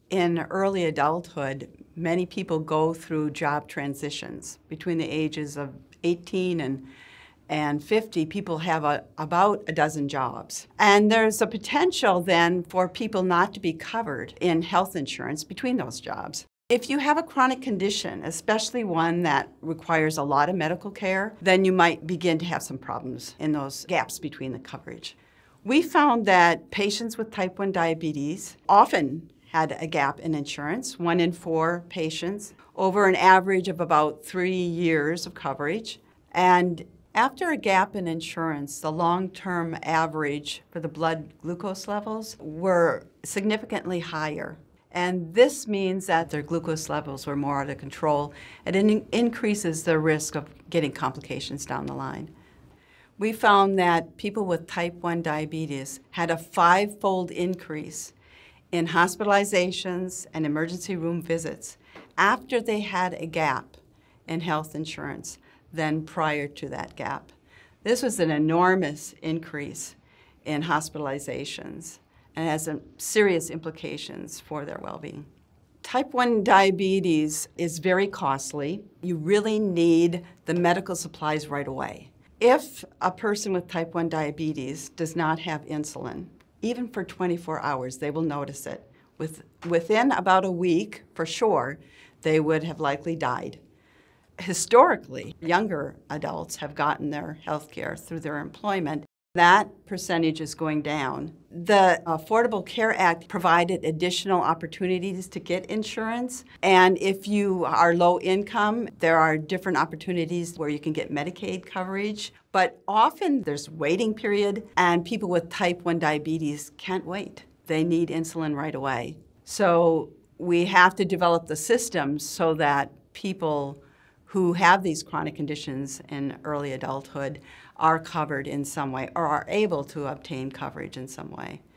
In early adulthood, many people go through job transitions. Between the ages of 18 and 50, people have about a dozen jobs. And there's a potential then for people not to be covered in health insurance between those jobs. If you have a chronic condition, especially one that requires a lot of medical care, then you might begin to have some problems in those gaps between the coverage. We found that patients with type 1 diabetes often had a gap in insurance, 1 in 4 patients, over an average of about 3 years of coverage. And after a gap in insurance, the long-term average for the blood glucose levels were significantly higher. And this means that their glucose levels were more out of control, and it increases the risk of getting complications down the line. We found that people with type 1 diabetes had a 5-fold increase in hospitalizations and emergency room visits after they had a gap in health insurance than prior to that gap. This was an enormous increase in hospitalizations and has some serious implications for their well-being. Type 1 diabetes is very costly. You really need the medical supplies right away. If a person with type 1 diabetes does not have insulin, even for 24 hours, they will notice it. Within about a week, for sure, they would have likely died. Historically, younger adults have gotten their health care through their employment. That percentage is going down. The Affordable Care Act provided additional opportunities to get insurance. And if you are low income, there are different opportunities where you can get Medicaid coverage. But often there's waiting period, and people with type 1 diabetes can't wait. They need insulin right away. So we have to develop the systems so that people who have these chronic conditions in early adulthood are covered in some way or are able to obtain coverage in some way.